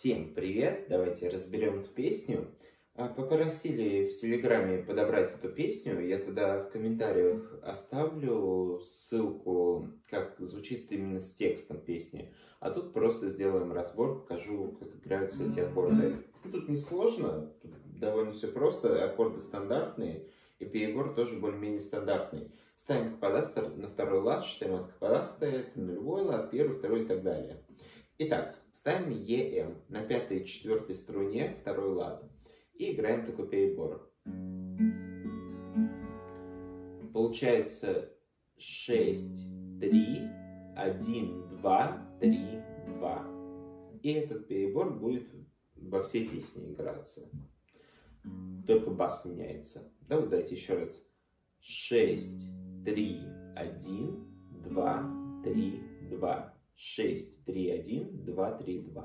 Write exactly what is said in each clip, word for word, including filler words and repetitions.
Всем привет! Давайте разберем эту песню. Попросили в Телеграме подобрать эту песню. Я туда в комментариях оставлю ссылку, как звучит именно с текстом песни. А тут просто сделаем разбор, покажу, как играются эти аккорды. Тут не сложно, тут довольно все просто. Аккорды стандартные, и перебор тоже более-менее стандартный. Ставим каподастр на второй лад, считаем от каподастра, это нулевой лад, первый, второй и так далее. Итак, ставим ЕМ на пятой и четвертой струне, второй лад, и играем такой перебор. Получается шесть, три, один, два, три, два. И этот перебор будет во всей песне играться. Только бас меняется. Да, вот давайте еще раз. шесть, три, один, два, три, два. шесть, три, один, два, три, два.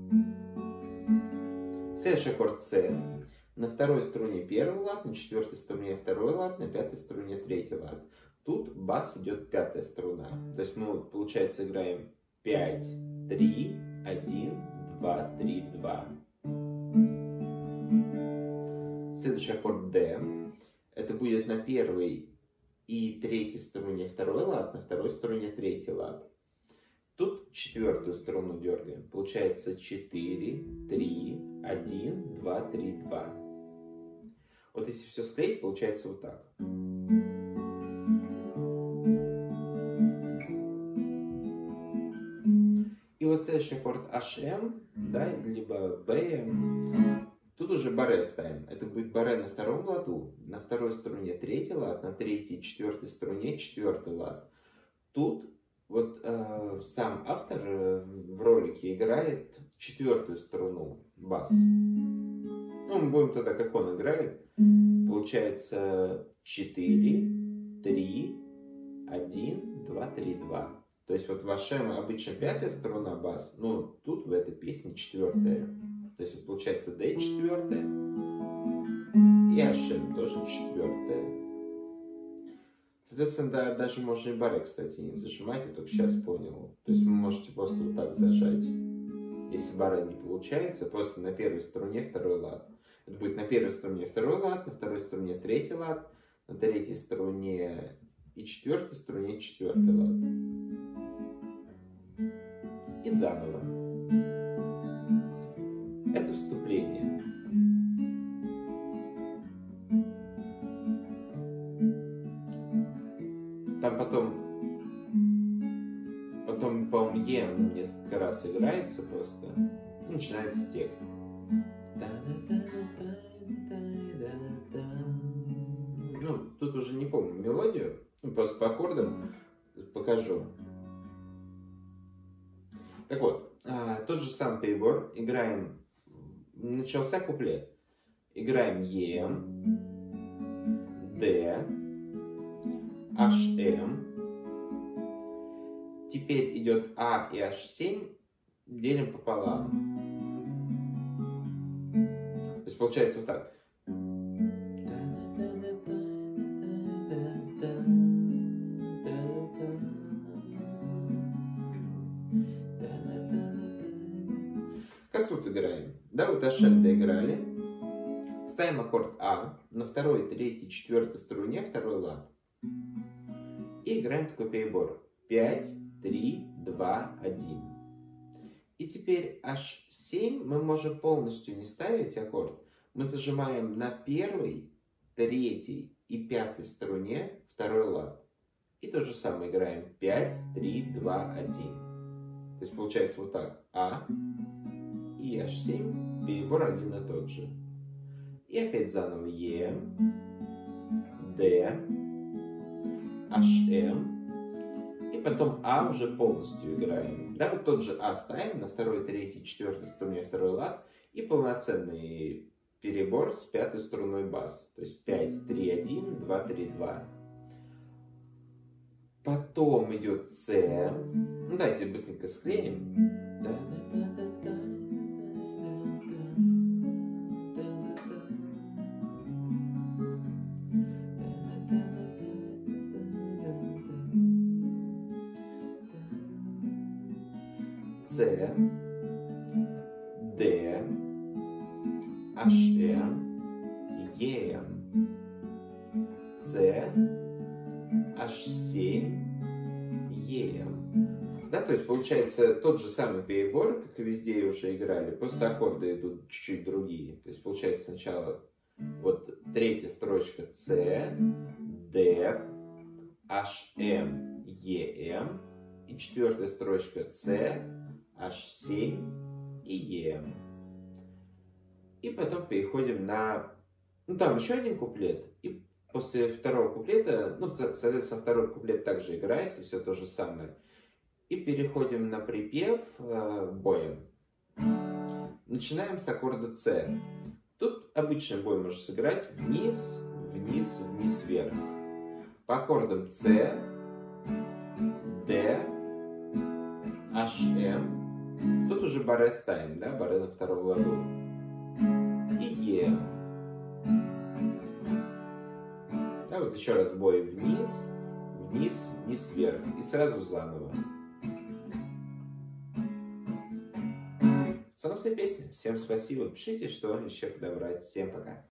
Следующий аккорд С. На второй струне первый лад, на четвертой струне второй лад, на пятой струне третий лад. Тут бас идет пятая струна. То есть мы, получается, играем пять, три, один, два, три, два. Следующий аккорд Д. Это будет на первой и третьей струне второй лад, на второй струне третий лад. Тут четвертую струну дергаем. Получается четыре, три, один, два, три, два. Вот если все склеить, получается вот так. И вот следующий аккорд эйч эм, да, либо бэ эм. Тут уже баре ставим. Это будет баре на втором ладу, на второй струне третий лад, на третьей и четвертой струне четвертый лад. Тут вот э, сам автор э, в ролике играет четвертую струну, бас. Ну, мы будем тогда, как он играет. Получается четыре, три, один, два, три, два. То есть вот в эйч эм обычно пятая струна бас, но тут в этой песне четвертая. То есть вот получается D четвертая и эйч эм тоже четвертая. Соответственно, да, даже можно и баре, кстати, не зажимать, я только сейчас понял. То есть вы можете просто вот так зажать. Если баре не получается, просто на первой струне второй лад. Это будет на первой струне второй лад, на второй струне третий лад, на третьей струне и четвертой струне четвертый лад. И заново. Это вступление. Там потом, потом, по-моему, Е несколько раз играется просто, и начинается текст. Ну, тут уже не помню мелодию, ну, просто по аккордам покажу. Так вот, тот же самый перебор, играем, начался куплет, играем Е, Д, эйч эм. Теперь идет А и эйч семь, делим пополам. То есть получается вот так. Как тут играем? Да, вот эйч эм доиграли. Ставим аккорд А на второй, третьей, четвертой струне второй лад. И играем такой перебор. пять, три, два, один. И теперь эйч семь мы можем полностью не ставить аккорд. Мы зажимаем на первой, третьей и пятой струне второй лад. И то же самое играем пять, три, два, один. То есть получается вот так. А и эйч семь, перебор один и тот же. И опять заново Е, Д, эйч эм. И потом А уже полностью играем. Да, вот тот же А ставим на второй, третьей, четвертой струне второй лад. И полноценный перебор с пятой струной бас. То есть пять, три, один, два, три, два. Потом идет С. Ну, давайте быстренько склеим. С, D, HM, EM, C, эйч семь, EM. Да, то есть получается тот же самый перебор, как и везде уже играли, просто аккорды идут чуть-чуть другие. То есть получается сначала вот третья строчка C, D, HM, EM, и четвертая строчка C, эйч семь и EM. И потом переходим на... Ну, там еще один куплет. И после второго куплета, ну, соответственно, второй куплет также играется, все то же самое. И переходим на припев э, боем. Начинаем с аккорда C. Тут обычный бой можно сыграть вниз, вниз, вниз, вверх. По аккордам C, D, эйч эм. Тут уже барре ставим, да, барре на втором ладу. И E. Да, вот еще раз бой вниз, вниз, вниз, вверх. И сразу заново. В целом все песни. Всем спасибо. Пишите, что еще подобрать. Всем пока.